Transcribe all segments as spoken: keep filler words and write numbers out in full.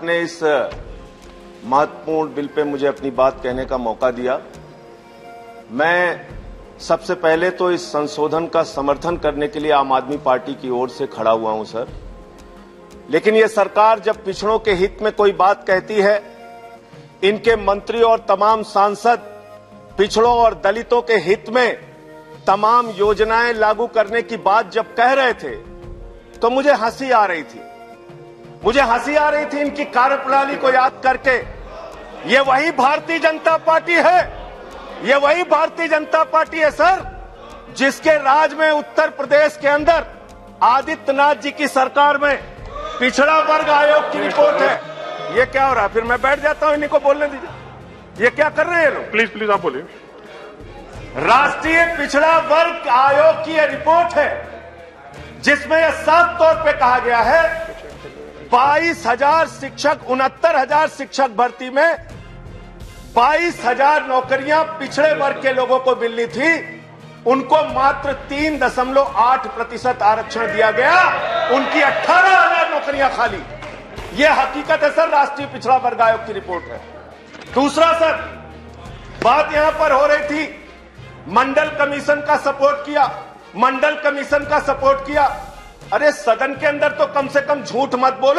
आपने इस महत्वपूर्ण बिल पे मुझे अपनी बात कहने का मौका दिया। मैं सबसे पहले तो इस संशोधन का समर्थन करने के लिए आम आदमी पार्टी की ओर से खड़ा हुआ हूं सर। लेकिन ये सरकार जब पिछड़ों के हित में कोई बात कहती है, इनके मंत्री और तमाम सांसद पिछड़ों और दलितों के हित में तमाम योजनाएं लागू करने की बात जब कह रहे थे तो मुझे हंसी आ रही थी। मुझे हंसी आ रही थी इनकी कार्यप्रणाली को याद करके। ये वही भारतीय जनता पार्टी है, ये वही भारतीय जनता पार्टी है सर, जिसके राज में उत्तर प्रदेश के अंदर आदित्यनाथ जी की सरकार में पिछड़ा वर्ग आयोग की रिपोर्ट है। ये क्या हो रहा है? फिर मैं बैठ जाता हूं, इन्हीं को बोलने दीजिए। ये क्या कर रहे हैं लोग? प्लीज प्लीज आप बोलिए। राष्ट्रीय पिछड़ा वर्ग आयोग की यह रिपोर्ट है जिसमें यह साफ तौर पे कहा गया है बाईस हजार शिक्षक उनहत्तर हजार शिक्षक भर्ती में बाईस हजार नौकरियां पिछड़े वर्ग के लोगों को मिलनी थी, उनको मात्र तीन दशमलव आठ प्रतिशत आरक्षण दिया गया, उनकी अठारह हजार नौकरियां खाली। यह हकीकत है सर, राष्ट्रीय पिछड़ा वर्ग आयोग की रिपोर्ट है। दूसरा सर, बात यहां पर हो रही थी मंडल कमीशन का सपोर्ट किया, मंडल कमीशन का सपोर्ट किया। अरे सदन के अंदर तो कम से कम झूठ मत बोलो।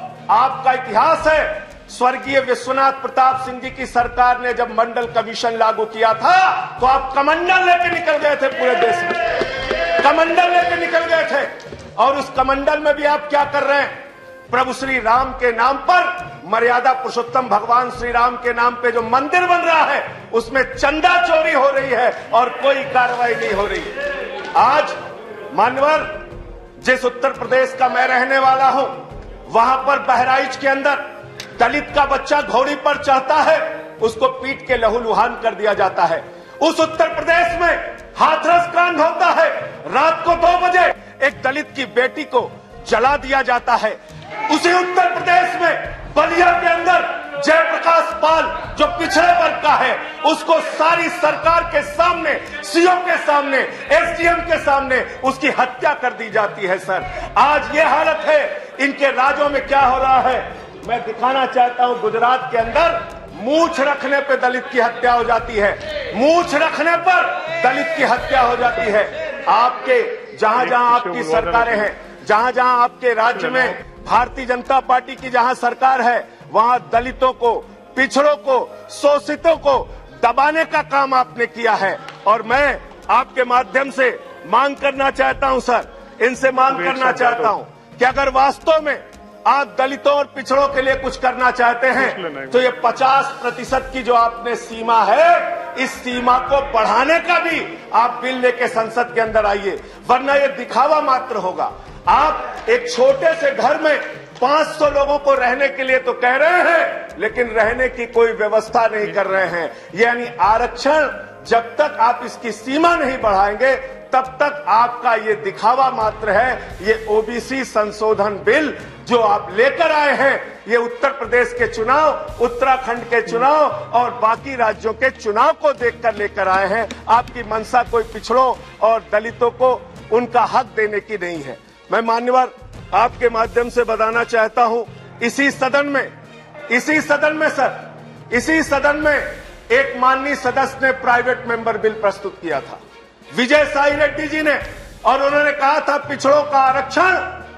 आपका इतिहास है, स्वर्गीय विश्वनाथ प्रताप सिंह जी की सरकार ने जब मंडल कमीशन लागू किया था तो आप कमंडल लेके निकल गए थे, पूरे देश में कमंडल लेके निकल गए थे। और उस कमंडल में भी आप क्या कर रहे हैं? प्रभु श्री राम के नाम पर, मर्यादा पुरुषोत्तम भगवान श्री राम के नाम पे जो मंदिर बन रहा है उसमें चंदा चोरी हो रही है और कोई कार्रवाई नहीं हो रही है। आज मान्यवर, जिस उत्तर प्रदेश का मैं रहने वाला हूं, वहां पर बहराइच के अंदर दलित का बच्चा घोड़ी पर चढ़ता है, उसको पीट के लहूलुहान कर दिया जाता है। उस उत्तर प्रदेश में हाथरस कांड होता है, रात को दो बजे एक दलित की बेटी को जला दिया जाता है। उसी उत्तर प्रदेश में बलिया के अंदर जयप्रकाश पाल जो पिछड़े वर्ग का है, उसको सारी सरकार के सामने, सीओ के सामने, एसडीएम के सामने उसकी हत्या कर दी जाती है। सर, आज ये हालत है। इनके राज्यों में क्या हो रहा है मैं दिखाना चाहता हूं। गुजरात के अंदर मूछ रखने पे दलित की हत्या हो जाती है, मूछ रखने पर दलित की हत्या हो जाती है। आपके जहां जहां आपकी सरकारें हैं, जहां जहां आपके राज्य में भारतीय जनता पार्टी की जहां सरकार है, वहां दलितों को, पिछड़ों को, शोषितों को दबाने का काम आपने किया है। और मैं आपके माध्यम से मांग करना चाहता हूं सर, इनसे मांग करना चाहता हूं कि अगर वास्तव में आप दलितों और पिछड़ों के लिए कुछ करना चाहते हैं तो ये पचास प्रतिशत की जो आपने सीमा है, इस सीमा को बढ़ाने का भी आप बिल लेके संसद के अंदर आइए, वरना ये दिखावा मात्र होगा। आप एक छोटे से घर में पांच सौ लोगों को रहने के लिए तो कह रहे हैं, लेकिन रहने की कोई व्यवस्था नहीं कर रहे हैं। यानी आरक्षण जब तक आप इसकी सीमा नहीं बढ़ाएंगे तब तक आपका ये दिखावा मात्र है। ये ओबीसी संशोधन बिल जो आप लेकर आए हैं, ये उत्तर प्रदेश के चुनाव, उत्तराखंड के चुनाव और बाकी राज्यों के चुनाव को देखकर लेकर आए हैं। आपकी मंशा कोई पिछड़ों और दलितों को उनका हक देने की नहीं है। मैं मान्यवर आपके माध्यम से बताना चाहता हूं, इसी सदन में इसी सदन में सर इसी सदन में एक माननीय सदस्य ने प्राइवेट मेंबर बिल प्रस्तुत किया था, विजय साई रेड्डी जी ने, और उन्होंने कहा था पिछड़ों का आरक्षण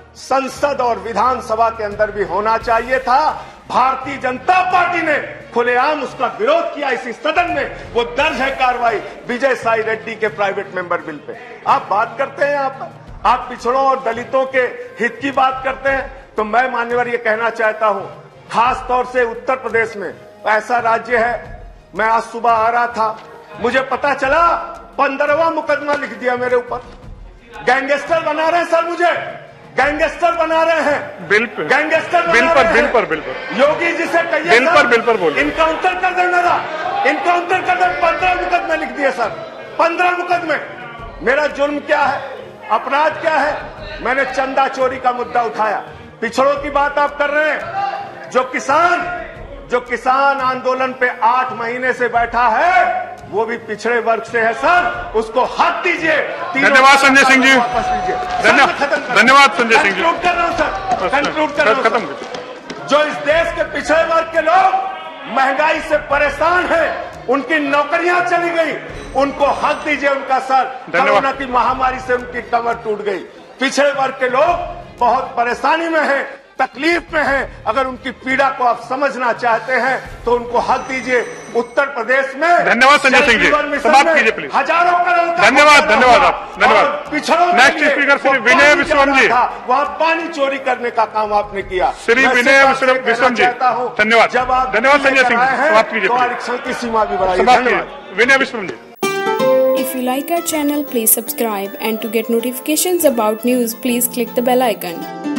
संसद और विधानसभा के अंदर भी होना चाहिए था। भारतीय जनता पार्टी ने खुलेआम उसका विरोध किया इसी सदन में। वो दर्ज है कार्रवाई विजय साई रेड्डी के प्राइवेट मेंबर बिल पे। आप बात करते हैं यहाँ पर, आप पिछड़ों और दलितों के हित की बात करते हैं, तो मैं मान्यवर ये कहना चाहता हूं, खास तौर से उत्तर प्रदेश में ऐसा राज्य है। मैं आज सुबह आ रहा था, मुझे पता चला पंद्रहवां मुकदमा लिख दिया मेरे ऊपर। गैंगस्टर बना रहे हैं सर, मुझे गैंगस्टर बना रहे हैं, बिल पे गैंगस्टर बिल पर बिल पर बिल पर योगी जी से कहिए बिल पर बिल पर बोलिए, इनकाउंटर कर दे मेरा, इनकाउंटर कर दे। पंद्रह मुकदमे लिख दिए सर, पंद्रह मुकदमे। मेरा जुर्म क्या है, अपराध क्या है? मैंने चंदा चोरी का मुद्दा उठाया। पिछड़ों की बात आप कर रहे हैं, जो किसान जो किसान आंदोलन पे आठ महीने से बैठा है वो भी पिछड़े वर्ग से है सर, उसको हक दीजिए। धन्यवाद संजय सिंह जी, वापस लीजिए। धन्यवाद संजय सिंह जी। कंक्लूड कर रहा हूं सर, कंक्लूड कर रहा हूं। खत्म जो इस देश के पिछड़े वर्ग के लोग महंगाई से परेशान हैं, उनकी नौकरियां चली गई, उनको हक दीजिए उनका सर। कोरोना की महामारी से उनकी कमर टूट गई। पिछड़े वर्ग के लोग बहुत परेशानी में हैं, तकलीफ में हैं। अगर उनकी पीड़ा को आप समझना चाहते हैं तो उनको हक दीजिए। उत्तर प्रदेश में धन्यवाद संजय सिंह जी, समाप्त कीजिए प्लीज। हजारों करोड़ धन्यवाद धन्यवाद आप धन्यवाद। पिछड़ों नेक्स्ट स्पीकर श्री विनय विश्वम जी। वहाँ पानी चोरी करने का काम आपने किया। श्री विनय विश्वम जी धन्यवाद। जब आप धन्यवाद संजय सिंह जी, समाप्त कीजिए तो आरक्षण की सीमा भी बढ़ाई। धन्यवाद विनय विश्वम जी। If you like our channel, please subscribe, and to get notifications about news, please click the bell icon.